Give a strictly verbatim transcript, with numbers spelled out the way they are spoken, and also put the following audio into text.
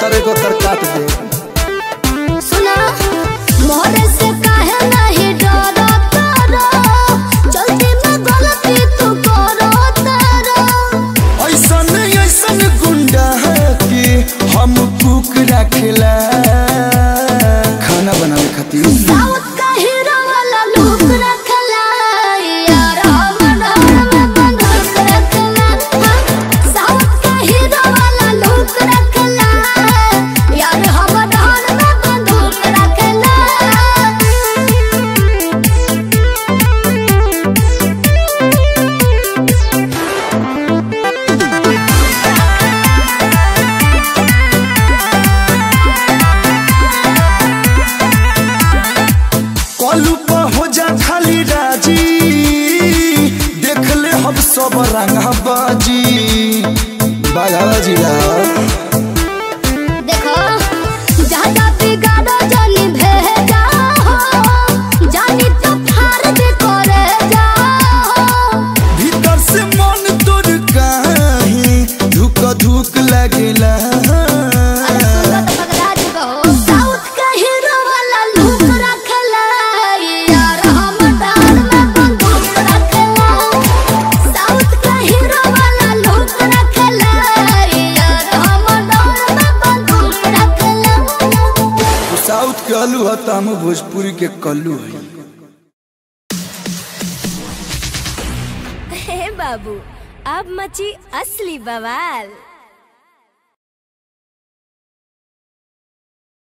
करे को तर काट दे। सुना मोरे से काहे नहीं डरो तारा, जल्दी में गलती तू करो तारा। ऐसन ऐसन गुंडा है कि हम कुक रखला खाना बनावे खातिर। साउथ का हीरो वाला लुक रखला यार, हमर में बंदूक रखला। साउथ का हीरो वाला लुक रखला यार, हमर में बंदूक रखला। कलू पर हो जा खाली राजी, देख ले हम सब रंगा बाजी बाघा जिला। देखो ज्यादा बिगाड़ो जानी भेजा हो, जानी तो फाड़ दे करे जा हो। भीतर से मन तोड़ काहे धुक धुक लगेला। अरे सुन तो पगला चुका हो। साउथ का हीरो वाला लुक रखला यार, हमर डाल में बंदूक रखला। साउथ का हीरो वाला लुक रखला यार, हमर डाल में बंदूक रखला। साउथ के आलू है तो हम भोजपुरी के कल्लू है। हे बाबू अब मची असली बवाल।